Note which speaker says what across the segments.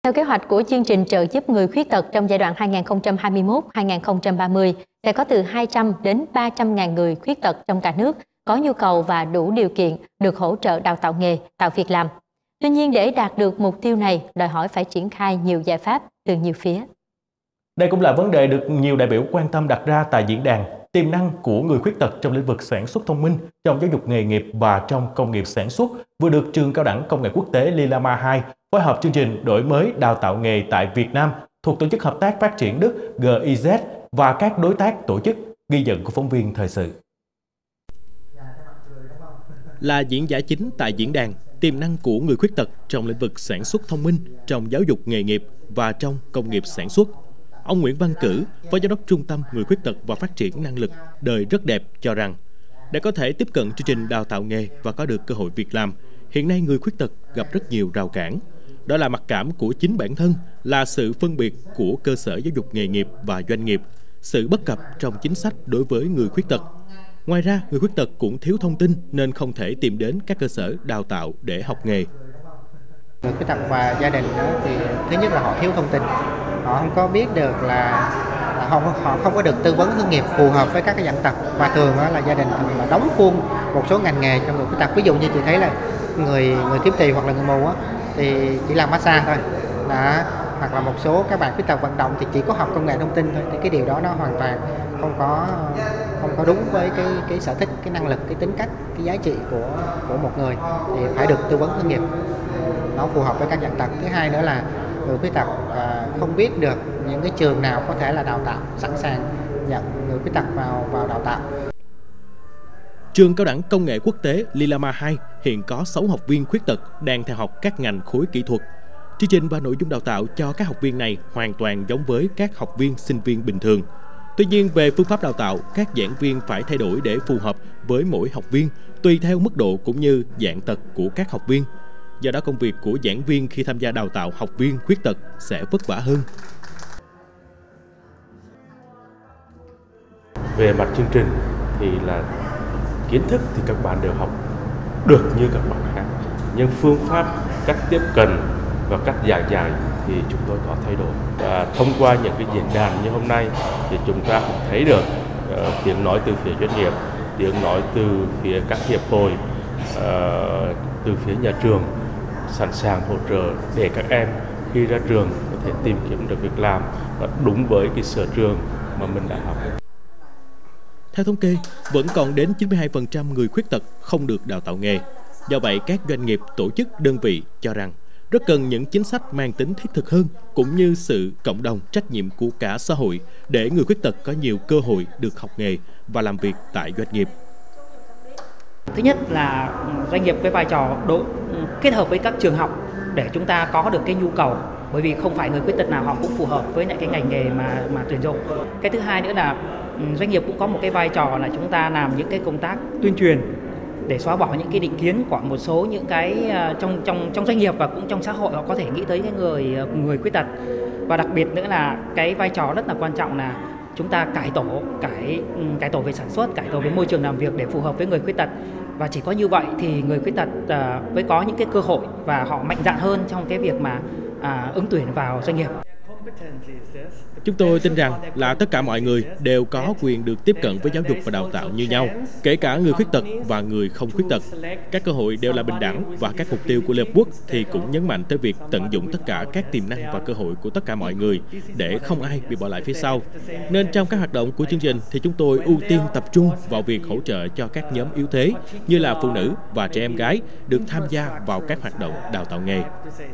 Speaker 1: Theo kế hoạch của chương trình trợ giúp người khuyết tật trong giai đoạn 2021-2030, sẽ có từ 200 đến 300 ngàn người khuyết tật trong cả nước có nhu cầu và đủ điều kiện được hỗ trợ đào tạo nghề, tạo việc làm. Tuy nhiên, để đạt được mục tiêu này, đòi hỏi phải triển khai nhiều giải pháp từ nhiều phía.
Speaker 2: Đây cũng là vấn đề được nhiều đại biểu quan tâm đặt ra tại diễn đàn tiềm năng của người khuyết tật trong lĩnh vực sản xuất thông minh, trong giáo dục nghề nghiệp và trong công nghiệp sản xuất vừa được Trường Cao đẳng Công nghệ Quốc tế Lilama 2 phối hợp chương trình đổi mới đào tạo nghề tại Việt Nam thuộc Tổ chức Hợp tác Phát triển Đức GIZ và các đối tác tổ chức, ghi nhận của phóng viên thời sự. Là diễn giả chính tại diễn đàn tiềm năng của người khuyết tật trong lĩnh vực sản xuất thông minh, trong giáo dục nghề nghiệp và trong công nghiệp sản xuất, ông Nguyễn Văn Cử, Phó Giám đốc Trung tâm Người khuyết tật và Phát triển năng lực Đời rất đẹp cho rằng, để có thể tiếp cận chương trình đào tạo nghề và có được cơ hội việc làm, hiện nay người khuyết tật gặp rất nhiều rào cản. Đó là mặc cảm của chính bản thân, là sự phân biệt của cơ sở giáo dục nghề nghiệp và doanh nghiệp, sự bất cập trong chính sách đối với người khuyết tật. Ngoài ra, người khuyết tật cũng thiếu thông tin nên không thể tìm đến các cơ sở đào tạo để học nghề.
Speaker 3: Người khuyết tật và gia đình thì thứ nhất là họ thiếu thông tin, họ không có biết được là họ không có được tư vấn hướng nghiệp phù hợp với các cái dạng tật, và thường là gia đình thường là đóng khuôn một số ngành nghề cho người khuyết tật. Ví dụ như chị thấy là người khiếm thị hoặc là người mù thì chỉ làm massage thôi, hoặc là một số các bạn khuyết tật vận động thì chỉ có học công nghệ thông tin thôi, thì cái điều đó nó hoàn toàn không có đúng với cái sở thích, cái năng lực, cái tính cách, cái giá trị của một người, thì phải được tư vấn hướng nghiệp nó phù hợp với các dạng tật. Thứ hai nữa là người khuyết tật không biết được những cái trường nào có thể là đào tạo, sẵn sàng nhận người khuyết tật vào đào tạo.
Speaker 2: Trường Cao đẳng Công nghệ Quốc tế Lilama 2 hiện có 6 học viên khuyết tật đang theo học các ngành khối kỹ thuật. Chương trình và nội dung đào tạo cho các học viên này hoàn toàn giống với các học viên, sinh viên bình thường. Tuy nhiên, về phương pháp đào tạo, các giảng viên phải thay đổi để phù hợp với mỗi học viên, tùy theo mức độ cũng như dạng tật của các học viên. Do đó, công việc của giảng viên khi tham gia đào tạo học viên khuyết tật sẽ vất vả hơn.
Speaker 4: Về mặt chương trình thì là kiến thức thì các bạn đều học được như các bạn khác, nhưng phương pháp, cách tiếp cận và cách giảng dạy thì chúng tôi có thay đổi. Và thông qua những cái diễn đàn như hôm nay thì chúng ta cũng thấy được tiếng nói từ phía doanh nghiệp, tiếng nói từ phía các hiệp hội, từ phía nhà trường sẵn sàng hỗ trợ để các em khi ra trường có thể tìm kiếm được việc làm và đúng với cái sở trường mà mình đã học.
Speaker 2: Theo thống kê, vẫn còn đến 92% người khuyết tật không được đào tạo nghề. Do vậy, các doanh nghiệp, tổ chức, đơn vị cho rằng rất cần những chính sách mang tính thiết thực hơn, cũng như sự cộng đồng, trách nhiệm của cả xã hội để người khuyết tật có nhiều cơ hội được học nghề và làm việc tại doanh nghiệp.
Speaker 5: Thứ nhất là doanh nghiệp cái vai trò kết hợp với các trường học để chúng ta có được cái nhu cầu, bởi vì không phải người khuyết tật nào họ cũng phù hợp với lại cái ngành nghề mà tuyển dụng. Cái thứ hai nữa là doanh nghiệp cũng có một cái vai trò là chúng ta làm những cái công tác tuyên truyền để xóa bỏ những cái định kiến của một số những cái trong doanh nghiệp và cũng trong xã hội, họ có thể nghĩ tới cái người khuyết tật. Và đặc biệt nữa là cái vai trò rất là quan trọng là chúng ta cải tổ về sản xuất, cải tổ về môi trường làm việc để phù hợp với người khuyết tật. Và chỉ có như vậy thì người khuyết tật mới có những cái cơ hội và họ mạnh dạn hơn trong cái việc mà ứng tuyển vào doanh nghiệp.
Speaker 2: Chúng tôi tin rằng là tất cả mọi người đều có quyền được tiếp cận với giáo dục và đào tạo như nhau, kể cả người khuyết tật và người không khuyết tật. Các cơ hội đều là bình đẳng và các mục tiêu của Liên Hợp Quốc thì cũng nhấn mạnh tới việc tận dụng tất cả các tiềm năng và cơ hội của tất cả mọi người để không ai bị bỏ lại phía sau. Nên trong các hoạt động của chương trình thì chúng tôi ưu tiên tập trung vào việc hỗ trợ cho các nhóm yếu thế như là phụ nữ và trẻ em gái được tham gia vào các hoạt động đào tạo nghề.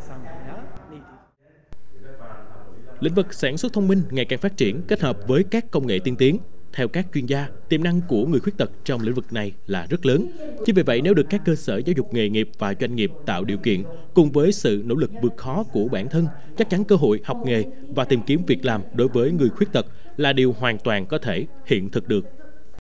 Speaker 2: Lĩnh vực sản xuất thông minh ngày càng phát triển kết hợp với các công nghệ tiên tiến. Theo các chuyên gia, tiềm năng của người khuyết tật trong lĩnh vực này là rất lớn. Chính vì vậy, nếu được các cơ sở giáo dục nghề nghiệp và doanh nghiệp tạo điều kiện, cùng với sự nỗ lực vượt khó của bản thân, chắc chắn cơ hội học nghề và tìm kiếm việc làm đối với người khuyết tật là điều hoàn toàn có thể hiện thực được.